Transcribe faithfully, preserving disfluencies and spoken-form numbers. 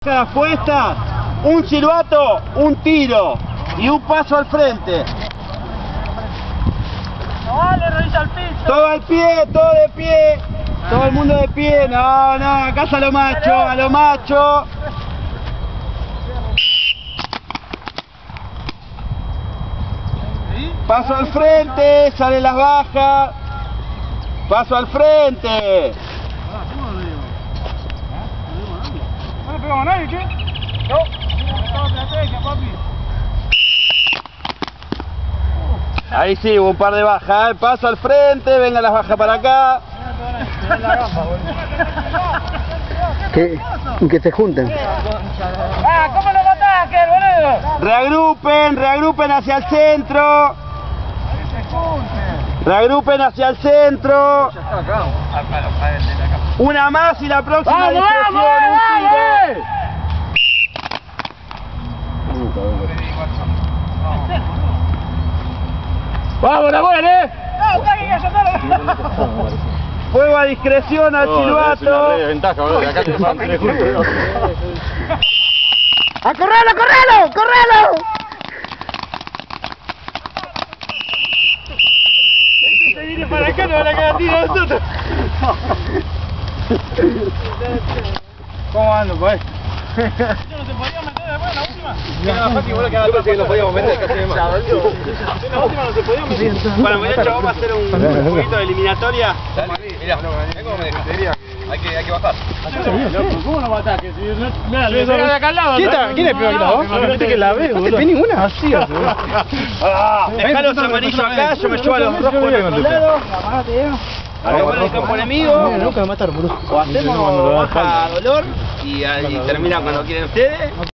Las puestas, un silbato, un tiro y un paso al frente. No vale, rodilla al piso. Todo al pie, todo de pie. Todo el mundo de pie. No, no, acá es a lo macho, a lo macho. Paso al frente, salen las bajas. Paso al frente. ¿No le pegamos a nadie, che? No. Estaba estrategia, papi. Ahí sí, hubo un par de bajas. ¿eh? Paso al frente, venga las bajas para acá. Que, que se junten. Ah, ¿cómo lo mataste, boludo? Reagrupen, reagrupen hacia el centro. Reagrupen hacia el centro. Una más y la próxima ¡Vamos, discreción, vamos, un tiro. ¡Vamos, la buena, eh! ¡No, está aquí, ya Fuego a discreción al silbato. ¡A correrlo, correrlo, correrlo! Se viene para acá, no van a quedar tiro a nosotros. ¿Cómo ando, pues? ¿No se podía meter después en la última? No, Fati, vos lo que hagas que lo podíamos meter casi de más. En la última no se podía meter. Bueno, muchachos, vamos a hacer un poquito de eliminatoria. Mirá, ¿cómo me dejaste? Hay que, hay que bajar. ¿Cómo no matás? Que si no, mira, le pega de acá al lado. ¿Quién está? ¿Quién es peor que la vos? Imagínate que la ve, ¿No te vi ninguna? Así, Dejá los amarillos acá, yo me llevo a los rojos por otro lado. Hagamos el campo enemigo. Nunca me mataron, boludo. O hacemos baja dolor y, y termina cuando quieren ustedes.